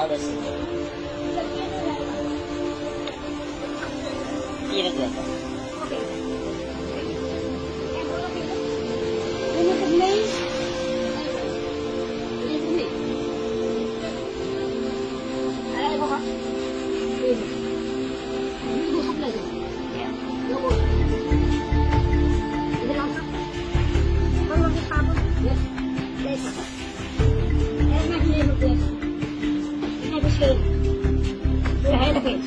louder singer. Even better. Okay. When you can play, I go up. You go play. Yeah. You go. Is it also? What was the problem? Yes. Yes. There's nothing able to play. You have to stay. Your hand against.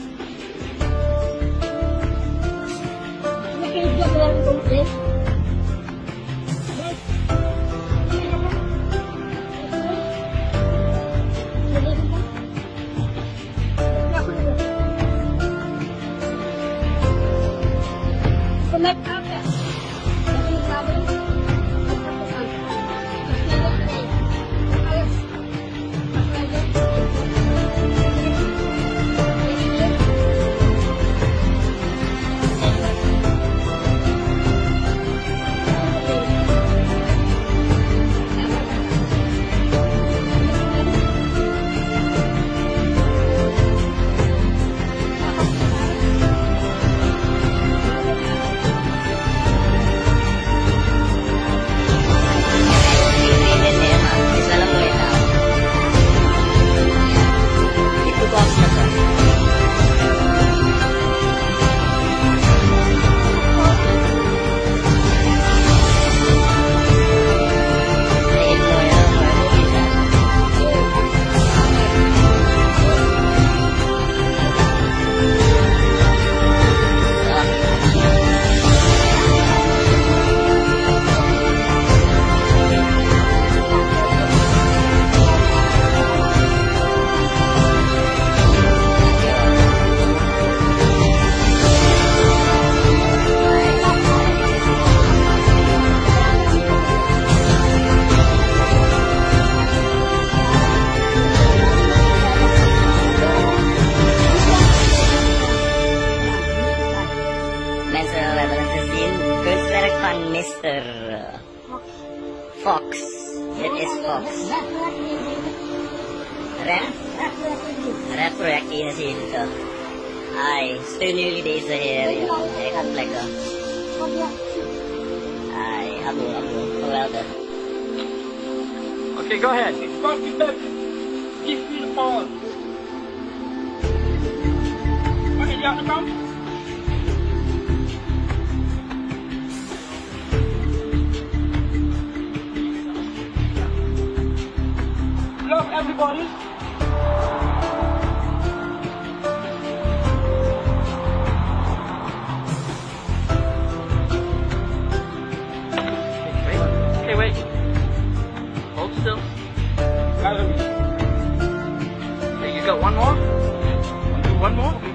Mr. Fox. It is Fox. Rat project in sini tuh. Ay, still newly days here. I can't play go. Ay, abu. Well done. Okay, go ahead. Give me the ball. Okay, you have to come. Love everybody. Wait. Hold still. Okay, you got one more? Want to do one more?